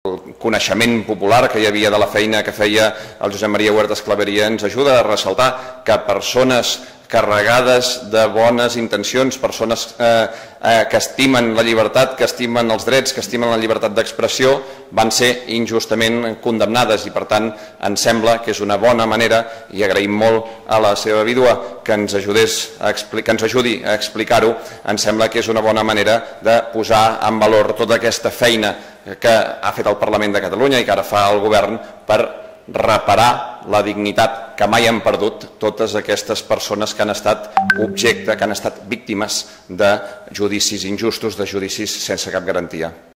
coneixement popular que hi havia de la feina que feia el Josep Maria Huertas Claveria ens ajuda a ressaltar que persones carregades de bones intencions, persones que estimen la llibertat, que estimen els drets, que estimen la llibertat d'expressió, van ser injustament condemnades i per tant ens sembla que és una bona manera, i agraïm molt a la seva vídua que ens ajudi a explicar-ho, ens sembla que és una bona manera de posar en valor tota aquesta feina que ha fet el Parlament de Catalunya i que ara fa el Govern per reparar la dignitat que mai han perdut totes aquestes persones que han estat objecte, que han estat víctimes de judicis injustos, de judicis sense cap garantia.